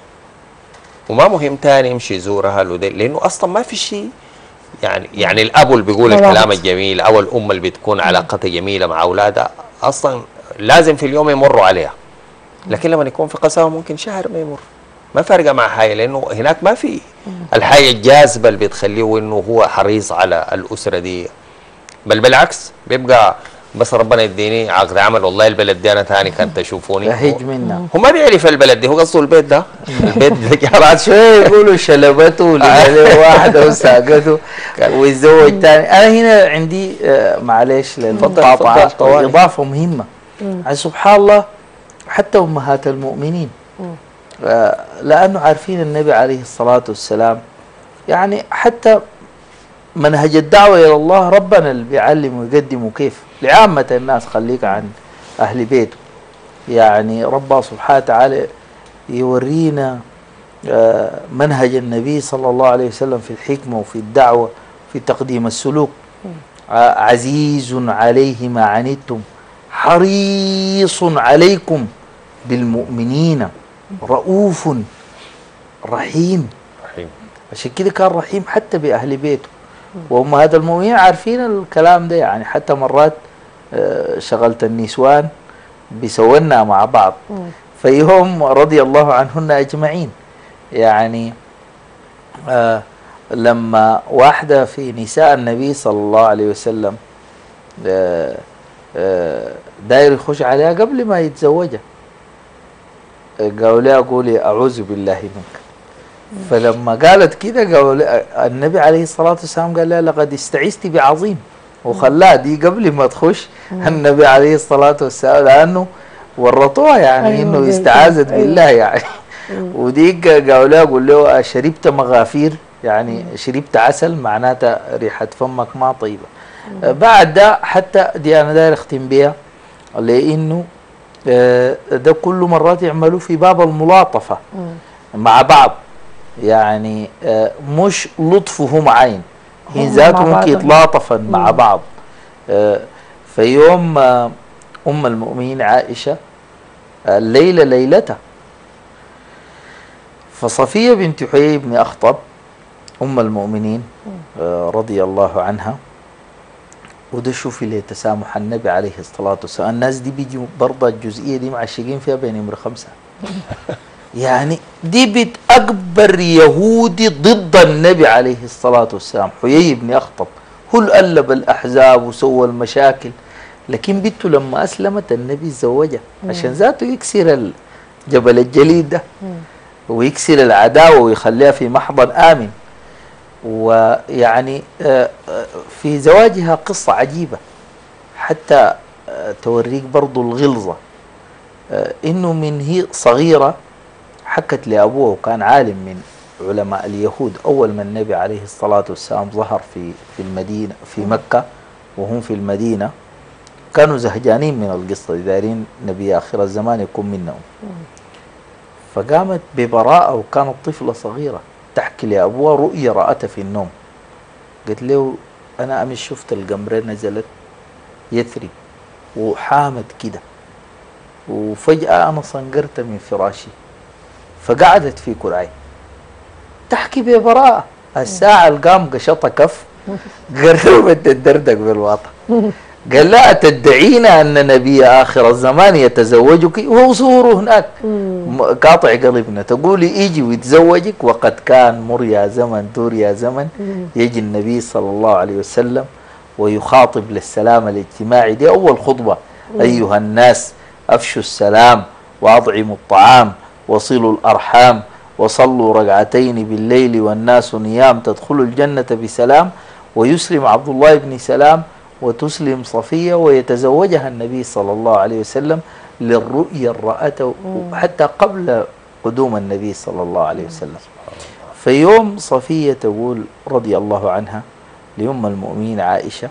وما مهم تاني يمشي يزورها لانه اصلا ما في شيء. يعني يعني الاب اللي بيقول الكلام الجميل او الام اللي بتكون علاقتها جميله مع اولادها اصلا لازم في اليوم يمروا عليها. لكن لما يكون في قساوه ممكن شهر ما يمر، ما فارقه مع حاجه، لانه هناك ما في الحاجه الجاذبه اللي بتخليه انه هو حريص على الاسره دي. بل بالعكس بيبقى بس ربنا يديني عقد عمل، والله البلد دي انا ثاني كانت تشوفوني هيج منا. هو ما بيعرف البلد دي، هو قصده البيت ده. البيت ده بعد شويه يقولوا شلبته ولقى واحده وساقته ويتزوج ثاني. انا هنا عندي معلش للمقاطعه اضافه مهمه. سبحان الله حتى أمهات المؤمنين آه لأنه عارفين النبي عليه الصلاة والسلام، يعني حتى منهج الدعوة إلى الله ربنا اللي بيعلم ويقدم كيف لعامة الناس، خليك عن أهل بيته. يعني ربنا سبحانه وتعالى يورينا آه منهج النبي صلى الله عليه وسلم في الحكمة وفي الدعوة في تقديم السلوك. آه عزيز عليه ما عنتم حريص عليكم بالمؤمنين رؤوف رحيم. رحيم. عشان كده كان رحيم حتى بأهل بيته. وهم هذا المؤمنين عارفين الكلام ده. يعني حتى مرات شغلت النسوان بيسولنا مع بعض في يوم رضي الله عنهن أجمعين. يعني آه لما واحدة في نساء النبي صلى الله عليه وسلم آه آه داير يخش عليها قبل ما يتزوجها، قالوا لها قولي أعوذ بالله منك. فلما قالت كده قالوا النبي عليه الصلاة والسلام قال لها لقد استعذت بعظيم، وخلاها دي قبل ما تخش النبي عليه الصلاة والسلام، لأنه ورطوها يعني إنه استعاذت بالله يعني. ودي قالوا لها قول له شربت مغافير، يعني شربت عسل معناتها ريحة فمك ما طيبة. بعد ده حتى دي أنا داير أختم بيها، لأنه ده كل مرات يعملوا في باب الملاطفة مع بعض. يعني مش لطفهم عين، هي ذاته ممكن يتلاطفا مع بعض. في يوم أم المؤمنين عائشة الليلة ليلتها فصفية بنت حيي بن أخطب أم المؤمنين آه رضي الله عنها، وده شوفي ليه تسامح النبي عليه الصلاة والسلام. الناس دي بيجي برضه الجزئية دي معشقين فيها بين نمرة خمسة. يعني دي بيت أكبر يهودي ضد النبي عليه الصلاة والسلام، حيي بن أخطب، هو اللي قلب الأحزاب وسوى المشاكل، لكن بنته لما أسلمت النبي تزوجها عشان ذاته يكسر الجبل الجليد ده ويكسر العداوة ويخليها في محضن آمن. ويعني في زواجها قصة عجيبة حتى توريك برضو الغلظة، إنه من هي صغيرة حكت لأبوه، وكان عالم من علماء اليهود أول ما النبي عليه الصلاة والسلام ظهر في في المدينة في مكة وهم في المدينة، كانوا زهجانين من القصة دي، دايرين نبي آخر الزمان يكون منهم. فقامت ببراءة وكانت طفلة صغيرة تحكي لأبوها رؤية رأتها في النوم. قلت له أنا أمس شفت القمرة نزلت يثرب وحامد كده، وفجأة أنا صنقرت من فراشي فقعدت في كرعي. تحكي ببراءة. الساعة القام قشطها كف قربت تدردق بالواطة. قال لا تدعين أن نبي آخر الزمان يتزوجك وهو صوره هناك قاطع قلبنا، تقولي يجي ويتزوجك وقد كان مر يا زمن دور يا زمن يجي النبي صلى الله عليه وسلم ويخاطب للسلام الاجتماعي. دي أول خطبة: أيها الناس أفشوا السلام وأطعموا الطعام وصلوا الأرحام وصلوا ركعتين بالليل والناس نيام تدخلوا الجنة بسلام. ويسلم عبد الله بن سلام وتسلم صفية ويتزوجها النبي صلى الله عليه وسلم للرؤيا الرأته حتى قبل قدوم النبي صلى الله عليه وسلم. في يوم صفية تقول رضي الله عنها لأم المؤمنين عائشة: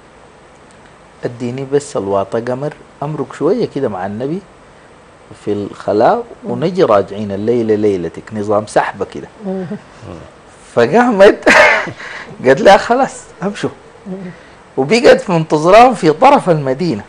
اديني بس الواطة قمر أمرك شوية كده مع النبي في الخلاء ونجي راجعين الليلة ليلتك، نظام سحبة كده. فقامت قالت لها خلاص امشوا، وبقت منتظراهم في طرف المدينة.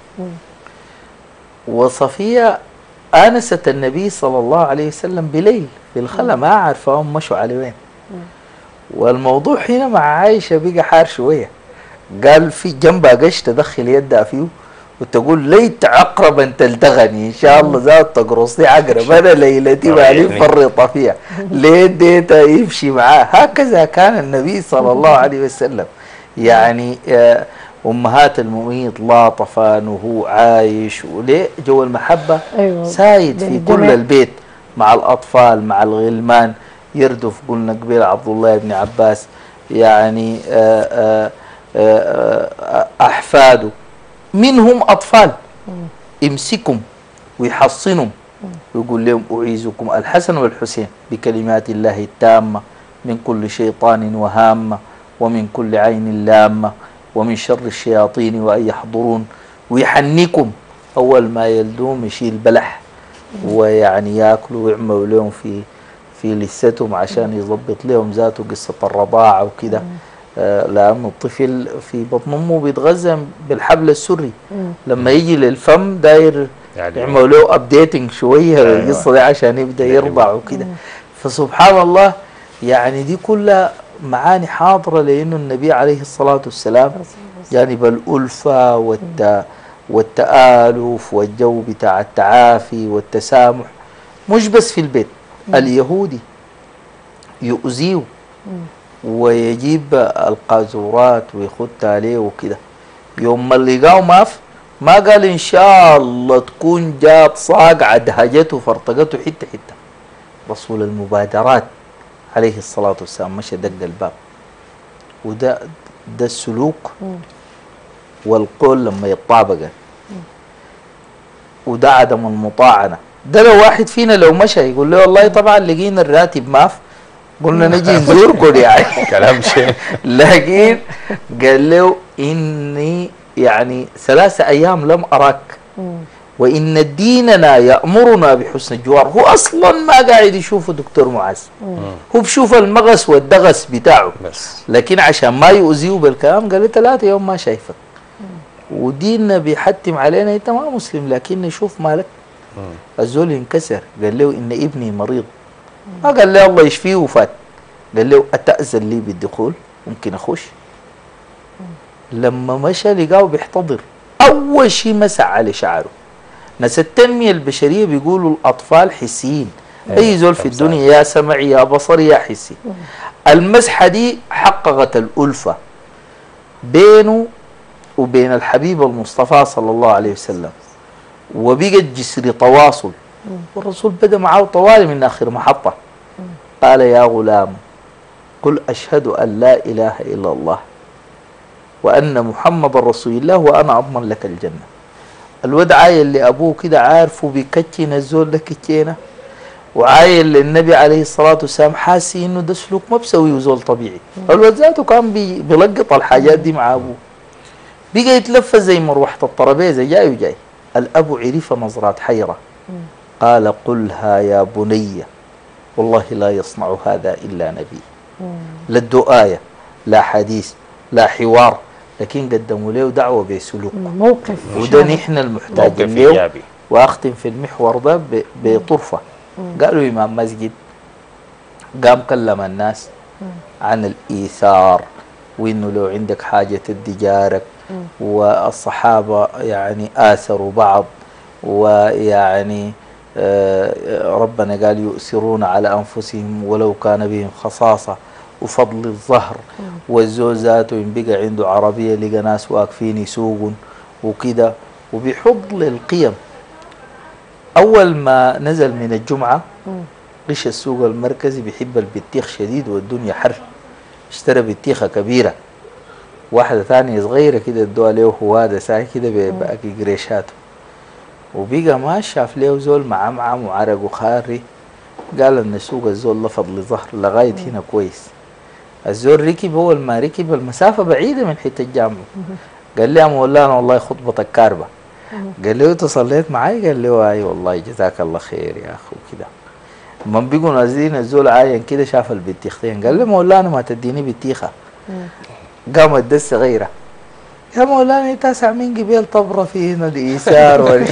وصفية آنست النبي صلى الله عليه وسلم بليل في الخلا، ما عارفة هم مشوا على وين. والموضوع هنا مع عائشة بقى حار شوية. قال في جنبها قش تدخل يدها فيه وتقول ليت عقربا تلتغني، ان شاء الله ذات تقرصني عقرب انا ليلتي مالي فرطه فيها ليه ديتا يمشي معاه. هكذا كان النبي صلى الله عليه وسلم. يعني امهات المؤمنين لاطفان وهو عايش وليه جو المحبه. أيوة. سايد في كل البيت مع الاطفال مع الغلمان، يردف قلنا قبيل عبد الله بن عباس يعني آآ آآ احفاده منهم أطفال امسكهم ويحصنهم ويقول لهم أعيذكم الحسن والحسين بكلمات الله التامة من كل شيطان وهامة ومن كل عين لامة ومن شر الشياطين وأن يحضرون. ويحنكم أول ما يلدوم يشيل بلح ويعني ياكلوا ويعملوا لهم في في لستهم عشان يضبط لهم ذاته قصة الرضاعة وكده. آه لأن الطفل في بطن أمه بيتغذى بالحبل السري، لما يجي للفم داير يعني يعملوا له أبديتنج شوية القصة دي عشان يبدأ يرضع وكده. فسبحان الله يعني دي كلها معاني حاضرة، لأنه النبي عليه الصلاة والسلام يعني بالألفة والت والتآلف والجو بتاع التعافي والتسامح مش بس في البيت. اليهودي يؤذيه ويجيب القاذورات ويخد عليه وكده، يوم ما لقاه ماف ما قال ان شاء الله تكون جاب صاق عدهجته فرطقته حته حته. رسول المبادرات عليه الصلاه والسلام مشى دق الباب. وده ده السلوك والقول لما يتطابق، وده عدم المطاعنه. ده لو واحد فينا لو مشى يقول له والله طبعا لقينا الراتب ماف قلنا نجي نزوركم يعني كلام شيء. لكن قال له إني يعني ثلاثة أيام لم أراك وإن ديننا يأمرنا بحسن الجوار. هو أصلا ما قاعد يشوفه دكتور معاذ، هو بشوف المغص والدغس بتاعه بس، لكن عشان ما يؤذيه بالكلام قال له ثلاثة يوم ما شايفك وديننا بيحتم علينا أنت ما مسلم لكن شوف مالك. الزول انكسر قال له إن ابني مريض ما قال له الله يشفيه وفات، قال له أتأذن لي بالدخول؟ ممكن أخش؟ لما مشى لقاه بيحتضر، أول شيء مسح على شعره. ناس التنمية البشرية بيقولوا الأطفال حسيين، أي زول في الدنيا يا سمعي يا بصري يا حسي. المسحة دي حققت الألفة بينه وبين الحبيب المصطفى صلى الله عليه وسلم، وبقت جسر تواصل. والرسول بدأ معه طوالي من آخر محطة، قال يا غلام قل أشهد أن لا إله إلا الله وأن محمد رسول الله وأنا أضمن لك الجنة. الواد عايل اللي أبوه كده عارفه بيكتشن الزول ده كتشينه، وعايل للنبي عليه الصلاة والسلام حاسي إنه ده سلوك ما بسوي وزول طبيعي. الواد ذاته كان بي بيلقط الحاجات دي مع أبوه، بقى يتلفى زي مروحة الطرابيزة جاي وجاي. الأب عرف نظرات حيرة، قال قلها يا بني والله لا يصنع هذا إلا نبي. لا الدعاية لا حديث لا حوار، لكن قدموا له دعوة بسلوك، موقف، وده نحن المحتاجين له. وأختم في المحور ده بطرفة. قالوا إمام مسجد قام كلم الناس عن الإيثار، وإنه لو عندك حاجة تدي جارك، والصحابة يعني آثروا بعض، ويعني ربنا قال يؤثرون على أنفسهم ولو كان بهم خصاصة، وفضل الظهر، والزوجات إن بقى عنده عربية لقى ناس واقفين يسوقون وكده، وبحض للقيم. أول ما نزل من الجمعة غش السوق المركزي بيحب البطيخ شديد والدنيا حر، اشترى بطيخة كبيرة، واحدة ثانية صغيرة كده ادوها له هو هذا ساعة كده بأكي قريشاته، وبقى ما شاف له زول معمعم وعرق وخاري. قال ان السوق الزول لفظ لظهر لغاية هنا كويس. الزول ركب، أول ما ركب المسافة بعيدة من حتة الجامع، قال لي يا مولانا والله خطبتك كاربة. قال له انت صليت معي؟ قال له اي والله جزاك الله خير يا اخي وكده. من بيقوا نازلين الزول عاين كده شاف البطيختين، قال له مولانا ما تديني بطيخه. قام ادس غيره، يا مولانا انت تاسع من قبيل طبره في هنا الايثار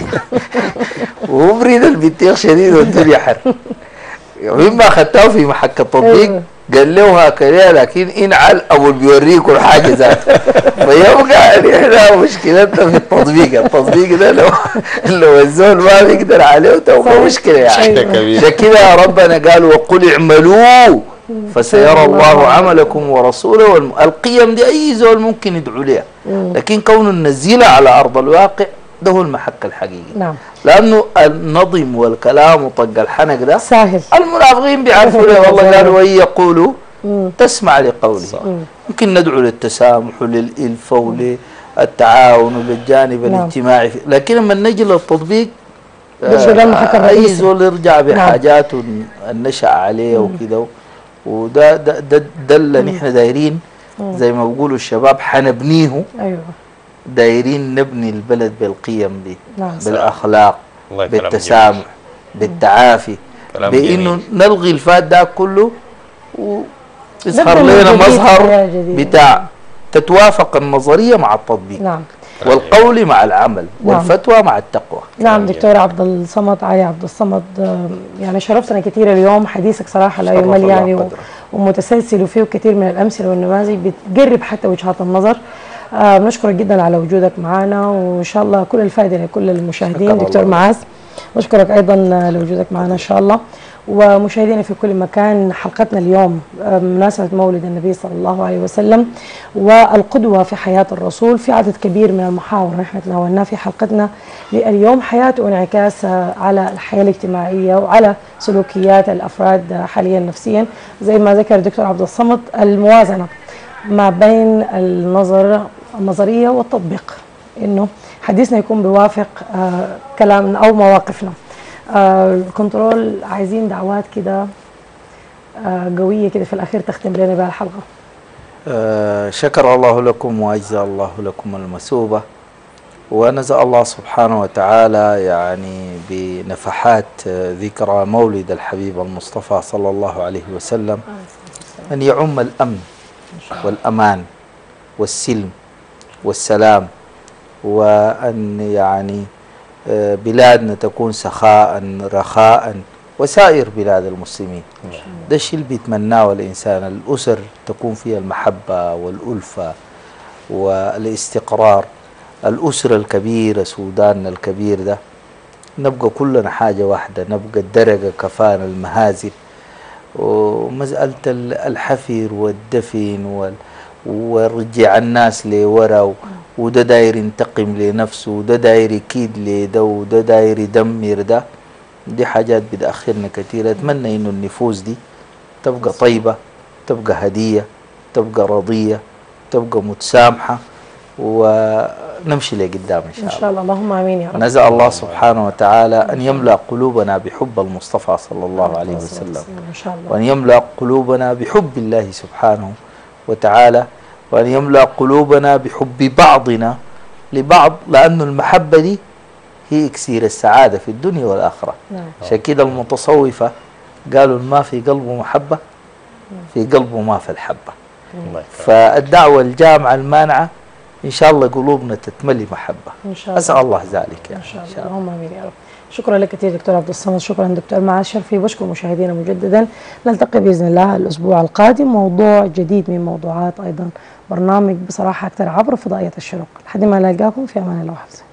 وهو بريد البطيخ شديد والدنيا حر. مما اخذته في محك التطبيق قال له هكذا، لكن انعل او بيوريكم الحاجه ذاته. فيبقى احنا مشكلتنا في التطبيق، التطبيق ده لو لو الزول ما بيقدر عليه تبقى مشكله يعني. عشان كده ربنا قال وقل اعملوا فسيرى الله عملكم ورسوله. والقيم دي اي زول ممكن يدعو لها، لكن كونه ننزلها على ارض الواقع ده هو المحك الحقيقي. نعم. لانه النظم والكلام وطق الحنك ده سهل، المنافقين بيعرفوا له والله. قالوا وان يقولوا تسمع لقوله. ممكن ندعو للتسامح وللالفه وللتعاون وللجانب نعم. الاجتماعي، لكن لما نجي للتطبيق آه اي زول يرجع بحاجاته نعم. نشأ عليه وكده، وده ده ده, ده اللي نحن دايرين زي ما بيقولوا الشباب حنبنيه. ايوه دايرين نبني البلد بالقيم دي نعم. بالاخلاق بالتسامح بالتعافي، بانه نلغي الفات ده كله ويظهر لنا مظهر بتاع تتوافق النظريه مع التطبيق نعم. والقول مع العمل نعم. والفتوى مع التقوى. نعم دكتور عبد الصمد علي عبد الصمد، يعني شرفتنا كثير اليوم، حديثك صراحه لا يمل يعني ومتسلسل وفيه كثير من الامثله والنماذج بتقرب حتى وجهات النظر. آه بنشكرك جدا على وجودك معنا، وان شاء الله كل الفائده لكل المشاهدين. دكتور معاذ بشكرك ايضا لوجودك معنا ان شاء الله. ومشاهدينا في كل مكان، حلقتنا اليوم بمناسبه مولد النبي صلى الله عليه وسلم والقدوه في حياه الرسول، في عدد كبير من المحاور نحن تناولناه في حلقتنا اليوم، حياه وانعكاس على الحياه الاجتماعيه وعلى سلوكيات الافراد حاليا نفسيا، زي ما ذكر الدكتور عبد الصمد الموازنه ما بين النظر النظريه والتطبيق، انه حديثنا يكون بيوافق آه كلامنا او مواقفنا. آه الكنترول عايزين دعوات كده آه قويه كده في الاخير تختم لنا بها الحلقه. آه شكر الله لكم واجزى الله لكم المثوبه، ونسأل الله سبحانه وتعالى يعني بنفحات ذكرى مولد الحبيب المصطفى صلى الله عليه وسلم أن يعم الأمن والأمان والسلم والسلام، وأن يعني بلادنا تكون سخاء رخاء وسائر بلاد المسلمين. ده الشيء اللي بيتمناه الإنسان، الأسر تكون فيها المحبة والألفة والاستقرار. الأسرة الكبيرة سوداننا الكبير ده نبقى كلنا حاجة واحدة، نبقى الدرجة كفانا المهازل، ومسألة الحفر والدفن وال ورجع الناس لورا، وده داير ينتقم لنفسه، وده داير يكيد لده، وده داير يدمر ده. دي حاجات بتأخرنا كثير. أتمنى إنه النفوس دي تبقى طيبة، تبقى هدية، تبقى رضية، تبقى متسامحة، ونمشي لقدام إن شاء الله. إن شاء الله، اللهم آمين يا رب. نسأل الله سبحانه وتعالى أن يملأ قلوبنا بحب المصطفى صلى الله عليه وسلم، إن شاء الله. وأن يملأ قلوبنا بحب الله سبحانه وتعالى، وأن يملأ قلوبنا بحب بعضنا لبعض، لأن المحبة دي هي إكسير السعادة في الدنيا والآخرة. نعم. عشان كده المتصوفة قالوا ما في قلبه محبة في قلبه ما في الحبة. فالدعوة الجامعة المانعة إن شاء الله قلوبنا تتملي محبة. إن شاء الله. أسأل الله ذلك يعني. إن شاء الله، اللهم آمين يا رب. شكرا لك كثير دكتور عبد الصمد، شكرا دكتور معاذ شرفي. بشكر مشاهدينا مجددا، نلتقي باذن الله الاسبوع القادم موضوع جديد من موضوعات ايضا برنامج بصراحه اكثر عبر فضائيه الشروق. لحد ما نلقاكم في امان الله وحفظه.